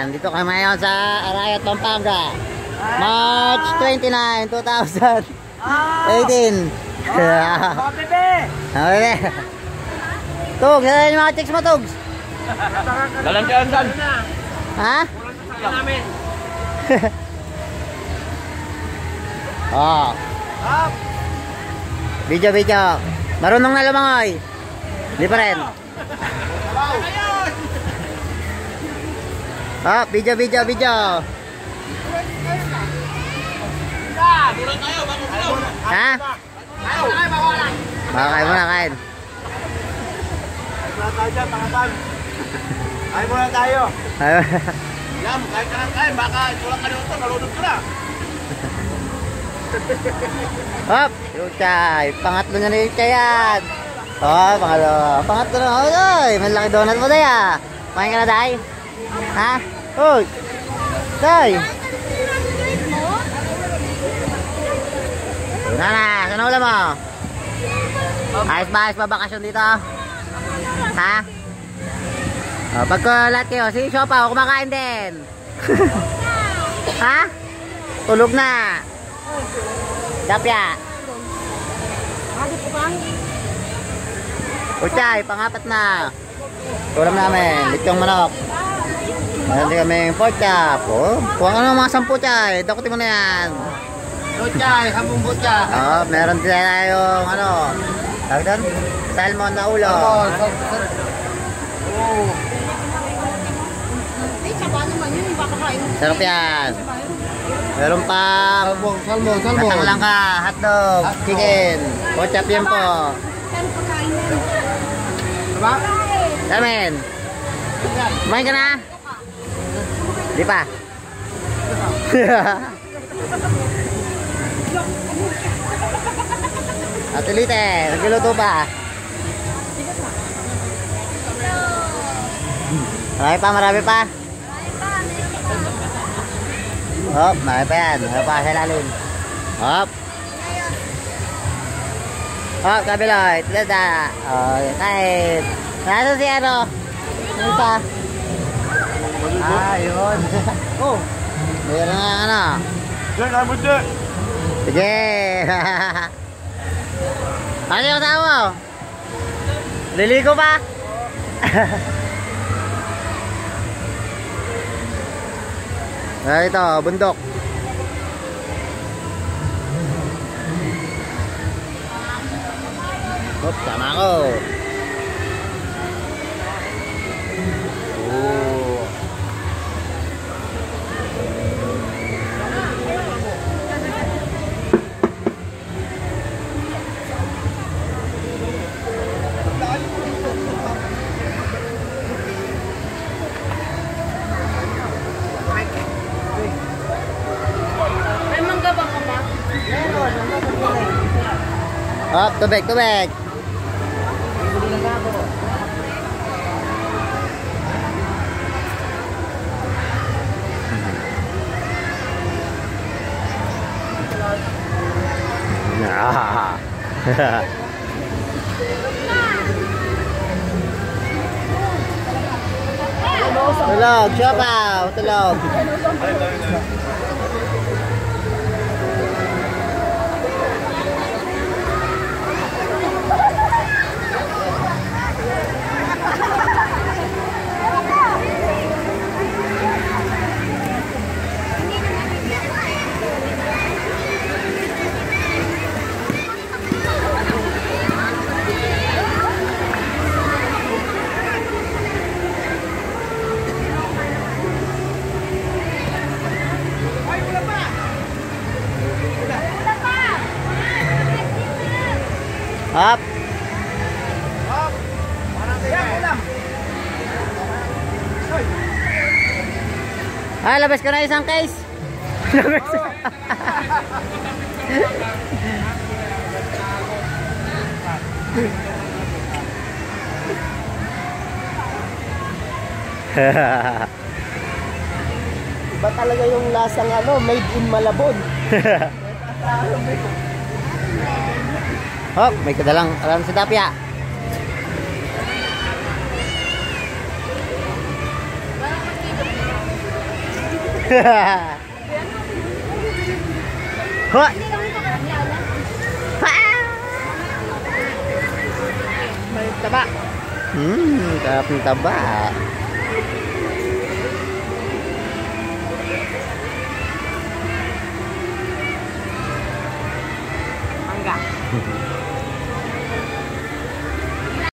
Dito kami ngayon sa Arayat, Pampanga. March 29, 2018. Mga bebe! Tugs, ano yung mga chicks mo, Tugs? Dalang kaya saan? Ha? Dalang namin. Oh. Video. Marunong na lumangoy. Hindi pa rin. Oh, video. Ha? Kain muna, kain. Kain muna tayo. Lam, kain ka ng kain. Baka tulak ka dito, malunod ko na. Hop, Yuchay. Pangatlo na ni Yuchay yan. Oh, pangatlo na. Oy, may laki donut mo day ah. Kumain ka na, Day? Ha? Uy. Day. Saan ulam mo? Ayos ba bakasyon dito? Ha? Oh, pagka lahat kayo, si Shopa, ako kumakain din. Ha? Tulog na. Dapya. Uchay, pangapat na. Ulam namin, litong manok. Meron din kaming pork chop. Kuha ka ng mga 10, Chay. Dakutin mo na yan. Chay, 10 butya. Meron din tayong tawag doon? Salmon na ulo. Sarap yan. Meron pa salmon. Katanglang ka, hotdog, chicken, pork chop yan po. Diba? Damen. Kumain ka na? Di pa? Atulite, nagluluto pa. Marami pa. Hop, marami pa yan. Marami pa sa lalim. Hop. Hop, kabiloy. Tilada. Kahit. Nasa si ano? Ano pa? Yun. Meron nga Diyan, kain butya. Sige. Ano yung tao mo? Liligo pa? Ito, bundok. Hop, sama ako. Hop, tubig. Tulog, Siopaw, tulog. Hop. Labas ka na isang case. Iba talaga yung lasang made in Malabon. Hop, may kadalang alam si Tapia. Hoy! May taba. Sarap ng taba.